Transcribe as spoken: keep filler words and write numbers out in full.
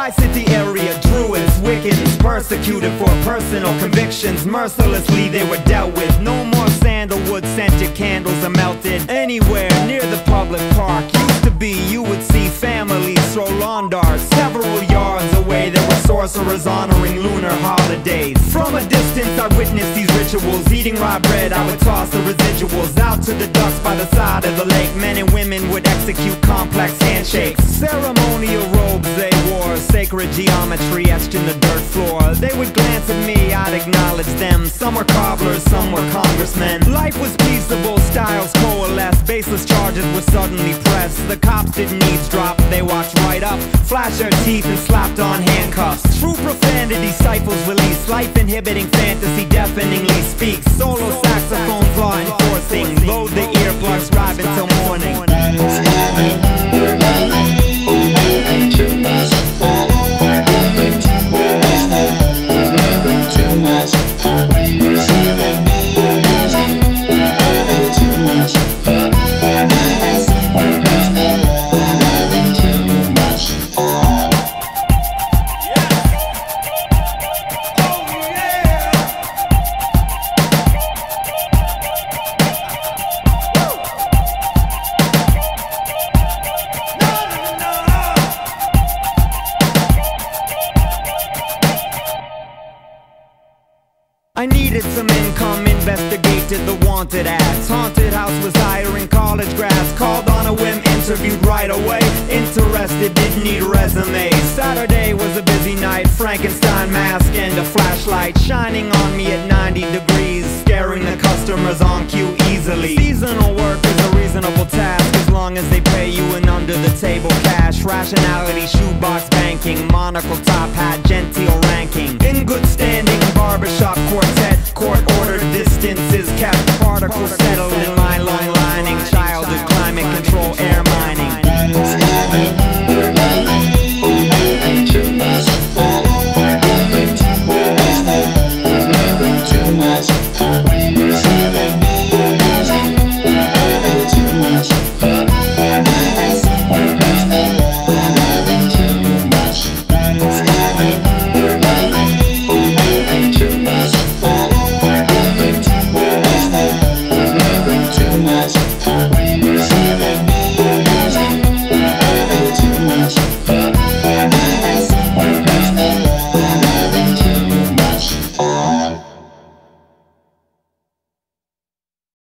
Tri-City area Druids, Wiccans, persecuted for personal convictions. Mercilessly they were dealt with. No more sandalwood scented candles are melted anywhere near the public park. Used to be you would see families throw lawn darts. Several yards away there were sorcerers honoring lunar holidays. From a distance I witnessed these rituals. Eating rye bread I would toss the residuals out to the ducks by the side of the lake. Men and women would execute complex handshakes. Ceremonial robes they wore, sacred geometry etched in the dirt floor. They would glance at me, I'd acknowledge them. Some were cobblers, some were congressmen. Life was peaceable, styles coalesced. Baseless charges were suddenly pressed. The cops didn't eavesdrop, they watched right up, flashed their teeth and slapped on handcuffs. True profanity stifles release. Life inhibiting fantasy deafeningly speaks. Solo saxophones law enforcing. Load the earplugs, drive until morning. I needed some income, investigated the wanted ads. Haunted house was hiring college grads. Called on a whim, interviewed right away. Interested, didn't need resumes. Saturday was a busy night. Frankenstein mask and a flashlight shining on me at ninety degrees, scaring the customers on cue easily. Seasonal work is a reasonable task as long as they pay you in under the table cash. Rationality, shoebox banking, monocle top hat, genteel ranking. In good standing, barbershop quartet, court ordered distances kept, particles settled.